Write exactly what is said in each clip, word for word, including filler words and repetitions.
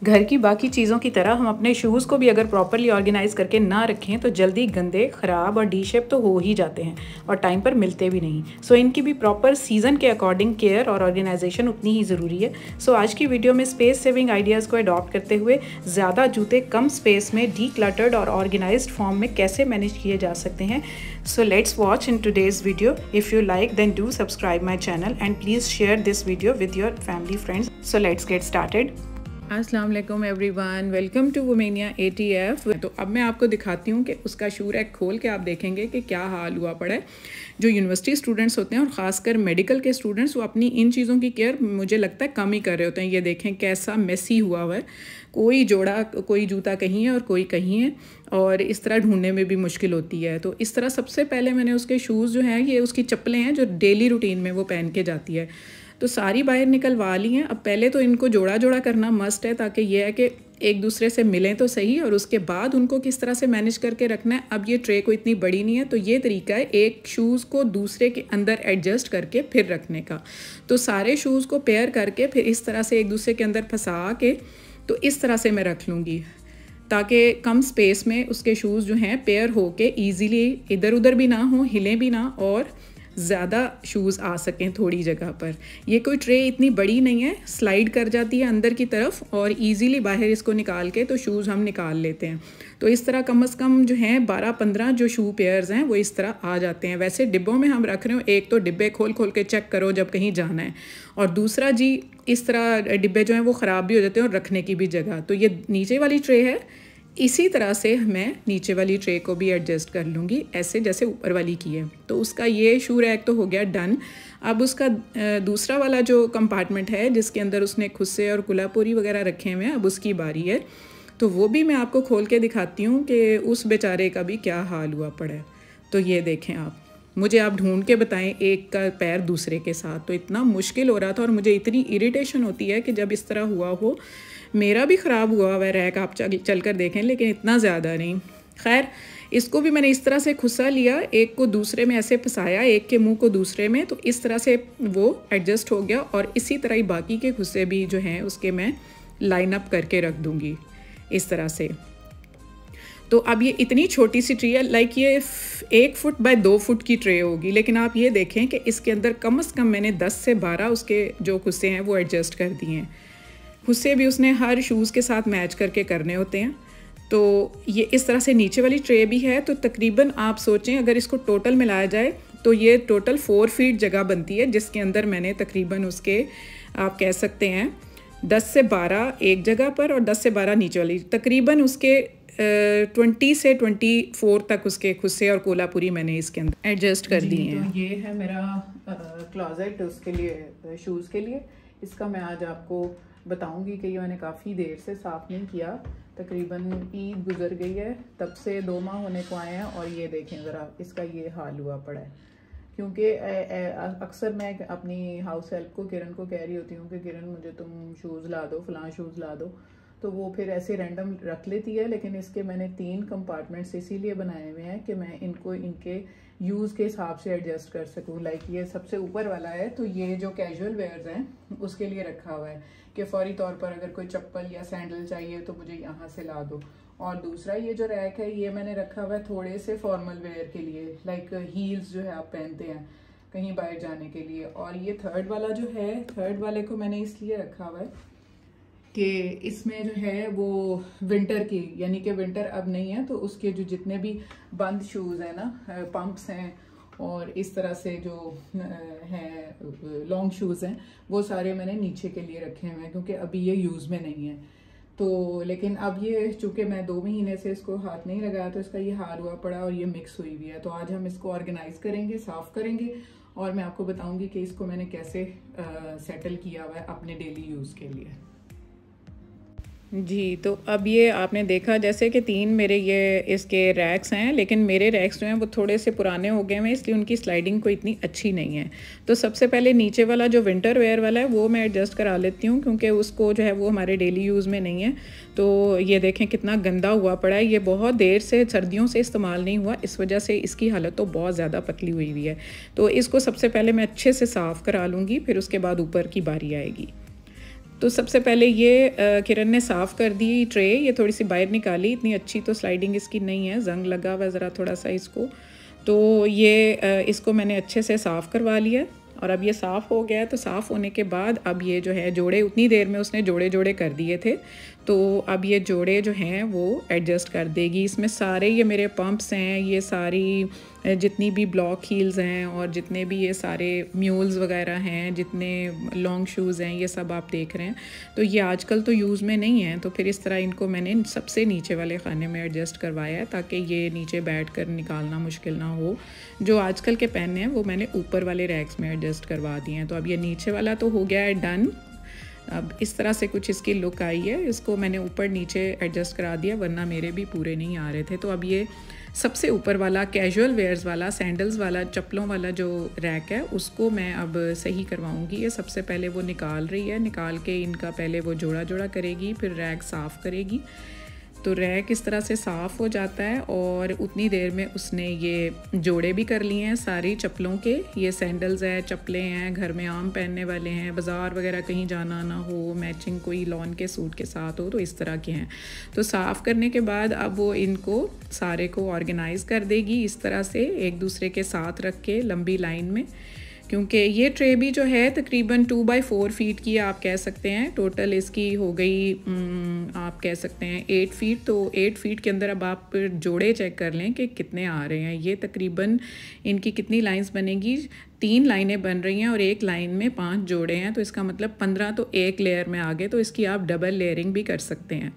घर की बाकी चीज़ों की तरह हम अपने शूज़ को भी अगर प्रॉपरली ऑर्गेनाइज़ करके ना रखें तो जल्दी गंदे, ख़राब और डी शेप तो हो ही जाते हैं और टाइम पर मिलते भी नहीं। सो इनकी भी प्रॉपर सीज़न के अकॉर्डिंग केयर और ऑर्गेनाइजेशन उतनी ही ज़रूरी है। सो आज की वीडियो में स्पेस सेविंग आइडियाज़ को अडॉप्ट करते हुए ज़्यादा जूते कम स्पेस में डी क्लटर्ड और ऑर्गेनाइज्ड फॉर्म में कैसे मैनेज किए जा सकते हैं। So let's watch in today's video. If you like then do subscribe my channel and please share this video with your family friends. So let's get started. अस्सलाम वालेकुम everyone, welcome to Womenia A T F. तो अब मैं आपको दिखाती हूँ कि उसका शू रैक खोल के आप देखेंगे कि क्या हाल हुआ पड़ा है। जो यूनिवर्सिटी स्टूडेंट्स होते हैं और ख़ासकर मेडिकल के स्टूडेंट्स, वो अपनी इन चीज़ों की केयर मुझे लगता है कम ही कर रहे होते हैं। ये देखें कैसा मेसी हुआ हुआ है, कोई जोड़ा कोई जूता कहीं है और कोई कहीं है, और इस तरह ढूंढने में भी मुश्किल होती है। तो इस तरह सबसे पहले मैंने उसके शूज़ जो हैं, ये उसकी चप्पलें हैं जो डेली रूटीन में वो पहन के जाती है, तो सारी बाहर निकलवा ली हैं। अब पहले तो इनको जोड़ा जोड़ा करना मस्ट है, ताकि ये है कि एक दूसरे से मिलें तो सही, और उसके बाद उनको किस तरह से मैनेज करके रखना है। अब ये ट्रे को इतनी बड़ी नहीं है, तो ये तरीका है एक शूज़ को दूसरे के अंदर एडजस्ट करके फिर रखने का। तो सारे शूज़ को पेयर करके फिर इस तरह से एक दूसरे के अंदर फंसा के, तो इस तरह से मैं रख लूँगी, ताकि कम स्पेस में उसके शूज़ जो हैं पेयर होके ईज़िली इधर उधर भी ना हो, हिले भी ना, और ज़्यादा शूज़ आ सकें थोड़ी जगह पर। ये कोई ट्रे इतनी बड़ी नहीं है, स्लाइड कर जाती है अंदर की तरफ और इजीली बाहर इसको निकाल के तो शूज़ हम निकाल लेते हैं। तो इस तरह कम से कम जो हैं बारह पंद्रह जो शू पेयर्स हैं वो इस तरह आ जाते हैं। वैसे डिब्बों में हम रख रहे हो, एक तो डिब्बे खोल खोल के चेक करो जब कहीं जाना है, और दूसरा जी इस तरह डिब्बे जो हैं वो ख़राब भी हो जाते हैं और रखने की भी जगह। तो ये नीचे वाली ट्रे है, इसी तरह से मैं नीचे वाली ट्रे को भी एडजस्ट कर लूँगी, ऐसे जैसे ऊपर वाली की है। तो उसका ये शू रैक तो हो गया डन। अब उसका दूसरा वाला जो कंपार्टमेंट है जिसके अंदर उसने खुस्से और कोल्हापुरी वगैरह रखे हुए हैं, अब उसकी बारी है। तो वो भी मैं आपको खोल के दिखाती हूँ कि उस बेचारे का भी क्या हाल हुआ पड़ा है। तो ये देखें आप, मुझे आप ढूंढ के बताएं एक का पैर दूसरे के साथ। तो इतना मुश्किल हो रहा था और मुझे इतनी इरिटेशन होती है कि जब इस तरह हुआ हो। मेरा भी ख़राब हुआ हुआ रैक, आप चल चल कर देखें, लेकिन इतना ज़्यादा नहीं। खैर, इसको भी मैंने इस तरह से खुस्सा लिया, एक को दूसरे में ऐसे फंसाया, एक के मुंह को दूसरे में, तो इस तरह से वो एडजस्ट हो गया। और इसी तरह ही बाकी के खुस्से भी जो हैं उसके मैं लाइन अप करके रख दूँगी इस तरह से। तो अब ये इतनी छोटी सी ट्रे है, लाइक ये एक फुट बाय दो फुट की ट्रे होगी, लेकिन आप ये देखें कि इसके अंदर कम से कम मैंने दस से बारह उसके जो खुस्से हैं वो एडजस्ट कर दिए हैं। खुस्से भी उसने हर शूज़ के साथ मैच करके करने होते हैं। तो ये इस तरह से नीचे वाली ट्रे भी है। तो तकरीबन आप सोचें अगर इसको टोटल मिलाया जाए तो ये टोटल फोर फीट जगह बनती है, जिसके अंदर मैंने तकरीबन उसके आप कह सकते हैं दस से बारह एक जगह पर और दस से बारह नीचे वाली, तकरीबन उसके ट्वेंटी से ट्वेंटी फोर तक उसके खुस्से और कोल्हापुरी मैंने इसके अंदर एडजस्ट कर दिए हैं। तो ये है मेरा क्लोजेट उसके लिए, शूज़ के लिए। इसका मैं आज आपको बताऊंगी कि ये मैंने काफ़ी देर से साफ़ नहीं किया, तकरीबन ईद गुजर गई है, तब से दो माह होने को आए हैं, और ये देखें ज़रा इसका ये हाल हुआ पड़ा है। क्योंकि अक्सर मैं अपनी हाउस हेल्प को, किरण को कह रही होती हूँ कि किरण मुझे तुम शूज़ ला दो, फ़लाँ शूज़ ला दो, तो वो फिर ऐसे रैंडम रख लेती है। लेकिन इसके मैंने तीन कंपार्टमेंट्स इसीलिए बनाए हुए हैं कि मैं इनको इनके यूज़ के हिसाब से एडजस्ट कर सकूँ। लाइक ये सबसे ऊपर वाला है, तो ये जो कैजुअल वेयर्स हैं उसके लिए रखा हुआ है कि फौरी तौर पर अगर कोई चप्पल या सैंडल चाहिए तो मुझे यहाँ से ला दो। और दूसरा ये जो रैक है ये मैंने रखा हुआ है थोड़े से फॉर्मल वेयर के लिए, लाइक हील्स जो है आप पहनते हैं कहीं बाहर जाने के लिए। और ये थर्ड वाला जो है, थर्ड वाले को मैंने इसलिए रखा हुआ है कि इसमें जो है वो विंटर की, यानी कि विंटर अब नहीं है, तो उसके जो जितने भी बंद शूज़ हैं ना, पंप्स हैं और इस तरह से जो हैं लॉन्ग शूज़ हैं, वो सारे मैंने नीचे के लिए रखे हुए हैं, क्योंकि अभी ये यूज़ में नहीं है। तो लेकिन अब ये चूँकि मैं दो महीने से इसको हाथ नहीं लगाया, तो इसका ये हाल हुआ पड़ा और ये मिक्स हुई हुई है। तो आज हम इसको ऑर्गेनाइज करेंगे, साफ़ करेंगे, और मैं आपको बताऊँगी कि इसको मैंने कैसे आ, सेटल किया हुआ है अपने डेली यूज़ के लिए। जी, तो अब ये आपने देखा जैसे कि तीन मेरे ये इसके रैक्स हैं, लेकिन मेरे रैक्स जो हैं वो थोड़े से पुराने हो गए हैं, इसलिए उनकी स्लाइडिंग कोई इतनी अच्छी नहीं है। तो सबसे पहले नीचे वाला जो विंटर वेयर वाला है वो मैं एडजस्ट करा लेती हूँ, क्योंकि उसको जो है वो हमारे डेली यूज़ में नहीं है। तो ये देखें कितना गंदा हुआ पड़ा है, ये बहुत देर से सर्दियों से इस्तेमाल नहीं हुआ, इस वजह से इसकी हालत तो बहुत ज़्यादा पतली हुई हुई है। तो इसको सबसे पहले मैं अच्छे से साफ़ करा लूँगी, फिर उसके बाद ऊपर की बारी आएगी। तो सबसे पहले ये किरण ने साफ़ कर दी ट्रे, ये थोड़ी सी बाहर निकाली, इतनी अच्छी तो स्लाइडिंग इसकी नहीं है, जंग लगा हुआ ज़रा थोड़ा सा इसको। तो ये इसको मैंने अच्छे से साफ़ करवा लिया और अब ये साफ़ हो गया है। तो साफ़ होने के बाद अब ये जो है जोड़े, उतनी देर में उसने जोड़े जोड़े कर दिए थे, तो अब ये जोड़े जो हैं वो एडजस्ट कर देगी। इसमें सारे ये मेरे पंप्स हैं, ये सारी जितनी भी ब्लॉक हील्स हैं और जितने भी ये सारे म्यूल्स वगैरह हैं, जितने लॉन्ग शूज़ हैं, ये सब आप देख रहे हैं। तो ये आजकल तो यूज़ में नहीं हैं, तो फिर इस तरह इनको मैंने सबसे नीचे वाले खाने में एडजस्ट करवाया है ताकि ये नीचे बैठ कर निकालना मुश्किल ना हो। जो आजकल के पेन हैं वो मैंने ऊपर वाले रैक्स में एडजस्ट करवा दिए हैं। तो अब ये नीचे वाला तो हो गया है डन। अब इस तरह से कुछ इसकी लुक आई है, इसको मैंने ऊपर नीचे एडजस्ट करा दिया, वरना मेरे भी पूरे नहीं आ रहे थे। तो अब ये सबसे ऊपर वाला कैजुअल वेयर्स वाला, सैंडल्स वाला, चप्पलों वाला जो रैक है उसको मैं अब सही करवाऊंगी। ये सबसे पहले वो निकाल रही है, निकाल के इनका पहले वो जोड़ा जोड़ा करेगी, फिर रैक साफ़ करेगी। तो रैक इस तरह से साफ़ हो जाता है और उतनी देर में उसने ये जोड़े भी कर लिए हैं सारी चप्पलों के। ये सैंडल्स है, चप्पलें हैं, घर में आम पहनने वाले हैं, बाज़ार वगैरह कहीं जाना ना हो, मैचिंग कोई लॉन के सूट के साथ हो, तो इस तरह के हैं। तो साफ़ करने के बाद अब वो इनको सारे को ऑर्गेनाइज़ कर देगी इस तरह से, एक दूसरे के साथ रख के लंबी लाइन में। क्योंकि ये ट्रे भी जो है तकरीबन टू बाई फोर फीट की आप कह सकते हैं, टोटल इसकी हो गई आप कह सकते हैं एट फीट। तो एट फीट के अंदर अब आप जोड़े चेक कर लें कि कितने आ रहे हैं। ये तकरीबन इनकी कितनी लाइंस बनेगी, तीन लाइनें बन रही हैं और एक लाइन में पांच जोड़े हैं, तो इसका मतलब पंद्रह तो एक लेयर में आ गए। तो इसकी आप डबल लेयरिंग भी कर सकते हैं।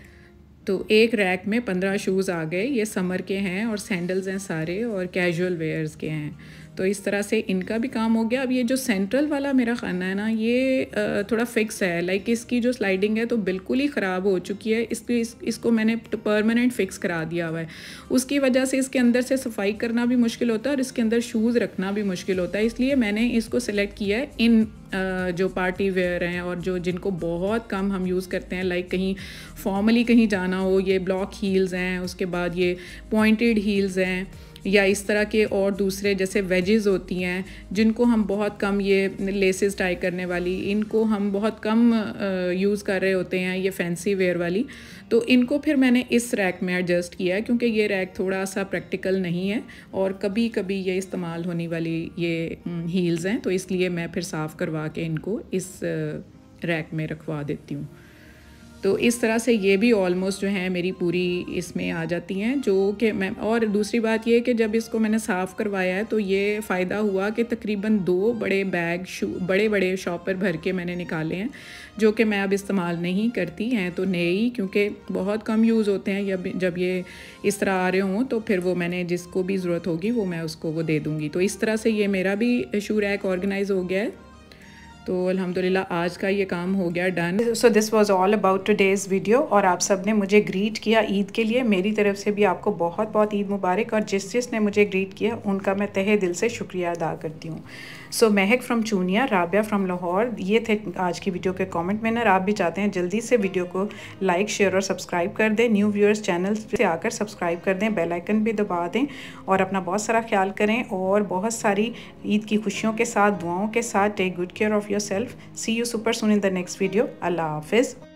तो एक रैक में पंद्रह शूज़ आ गए, ये समर के हैं और सैंडल्स हैं सारे और कैजुअल वेयर्स के हैं। तो इस तरह से इनका भी काम हो गया। अब ये जो सेंट्रल वाला मेरा खाना है ना, ये थोड़ा फिक्स है, लाइक इसकी जो स्लाइडिंग है तो बिल्कुल ही ख़राब हो चुकी है। इसको इस, इसको मैंने परमानेंट फ़िक्स करा दिया हुआ है। उसकी वजह से इसके अंदर से सफाई करना भी मुश्किल होता है और इसके अंदर शूज़ रखना भी मुश्किल होता है। इसलिए मैंने इसको सिलेक्ट किया है इन जो पार्टी वेयर हैं और जो जिनको बहुत कम हम यूज़ करते हैं, लाइक कहीं फॉर्मली कहीं जाना हो, ये ब्लॉक हील्स हैं, उसके बाद ये पॉइंटेड हील्स हैं, या इस तरह के और दूसरे जैसे वेजेस होती हैं जिनको हम बहुत कम, ये लेसेस टाई करने वाली, इनको हम बहुत कम यूज़ कर रहे होते हैं, ये फैंसी वेयर वाली। तो इनको फिर मैंने इस रैक में एडजस्ट किया है क्योंकि ये रैक थोड़ा सा प्रैक्टिकल नहीं है और कभी कभी ये इस्तेमाल होने वाली ये हील्स हैं, तो इसलिए मैं फिर साफ़ करवा के इनको इस रैक में रखवा देती हूँ। तो इस तरह से ये भी ऑलमोस्ट जो है मेरी पूरी इसमें आ जाती हैं, जो कि मैं, और दूसरी बात ये कि जब इसको मैंने साफ़ करवाया है तो ये फ़ायदा हुआ कि तकरीबन दो बड़े बैग शू बड़े बड़े शॉपर भर के मैंने निकाले हैं, जो कि मैं अब इस्तेमाल नहीं करती हैं। तो नए, क्योंकि बहुत कम यूज़ होते हैं, जब जब ये इस तरह आ रहे हों तो फिर वो मैंने जिसको भी ज़रूरत होगी वो मैं उसको वो दे दूँगी। तो इस तरह से ये मेरा भी शू रैक ऑर्गेनाइज़ हो गया है। तो अल्हम्दुलिल्लाह आज का ये काम हो गया done. So this was all about today's video और आप सब ने मुझे ग्रीट किया ईद के लिए। मेरी तरफ से भी आपको बहुत बहुत ईद मुबारक और जिस जिसने मुझे ग्रीट किया उनका मैं तहे दिल से शुक्रिया अदा करती हूँ। So Mahak from Chunian, Rabia from Lahore, ये थे आज की वीडियो के कमेंट विनर। आप भी चाहते हैं जल्दी से वीडियो को लाइक, शेयर और सब्सक्राइब कर दें। न्यू व्यूअर्स चैनल से आकर सब्सक्राइब कर दें, बेल आइकन भी दबा दें और अपना बहुत सारा ख्याल करें और बहुत सारी ईद की खुशियों के साथ, दुआओं के साथ। Take good care of yourself. See you super soon in the next video. अल्लाह हाफिज़।